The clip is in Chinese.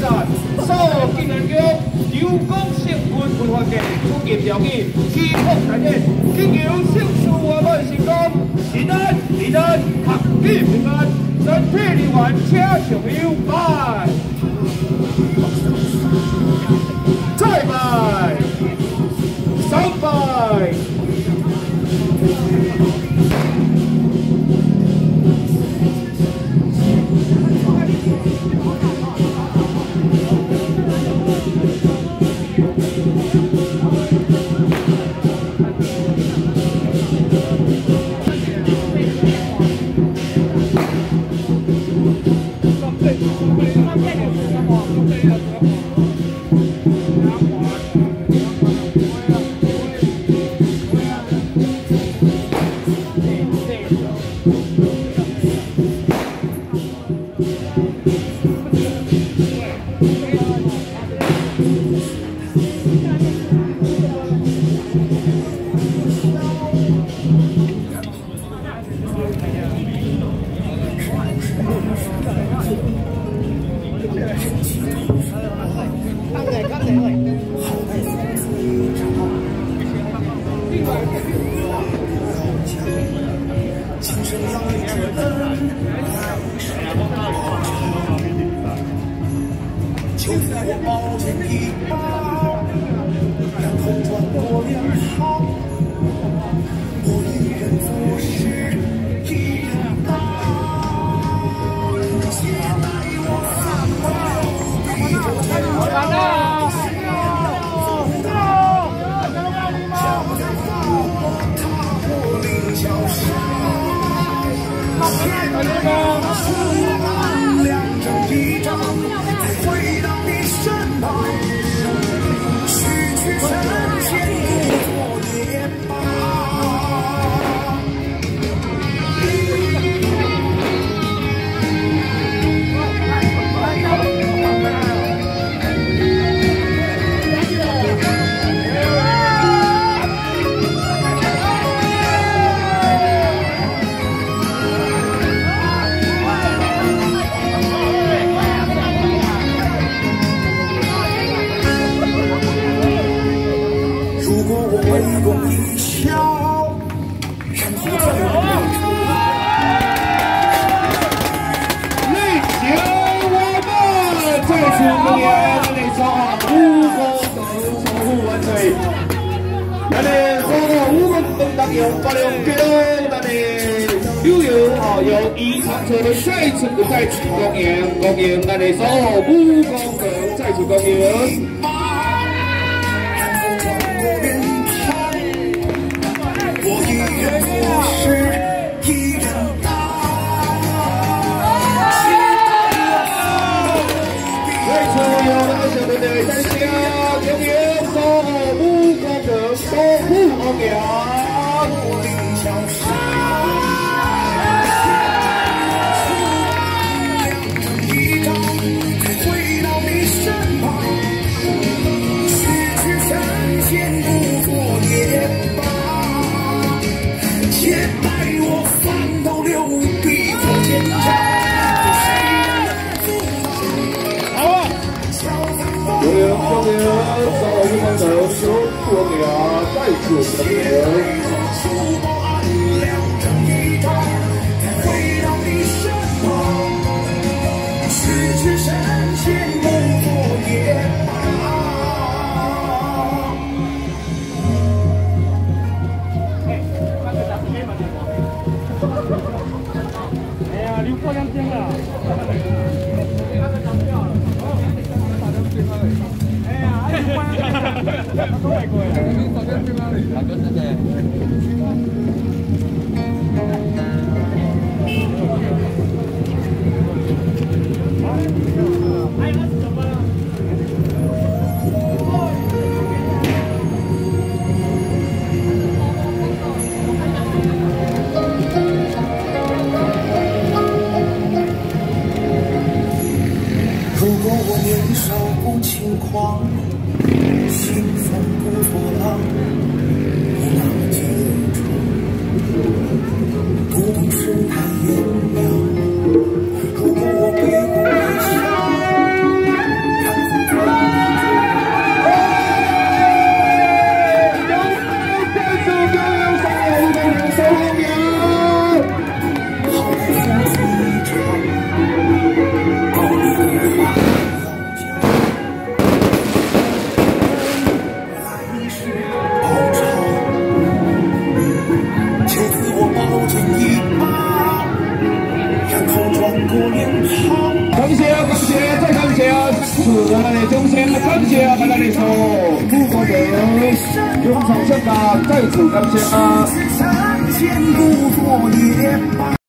啦，所技能局有功成分培训嘅主业条件，起步大业，祈求胜事圆满成功，平安平安，学业平安，身体力完，车上有拜，再拜，三拜。 就在我宝剑一把，两头转过两行，我一人做事一人当，且待我三宝比着天高，脚在虎口踏过岭角山，天高出两正一仗。 回到你身旁，须去神仙不做也罢。微弓一笑，然后再往内行我们再次恭迎内朝武功等守护万岁！咱哋所有武功等当用八六九，咱哋悠悠由宜昌车队再次恭迎咱哋所有武功等再次恭迎。 我是一人当， 再次有那个小队队参加，恭迎所有武功的守护红娘。 恭迎所有武功的守护红娘再次恭迎。 如果我年少不轻狂，兴风不作浪，不浪迹游处，不懂世态炎凉。如果我卑躬屈膝， 感谢，再感谢，是我们的中心，感谢大家的所武功队勇闯香港，再次感谢。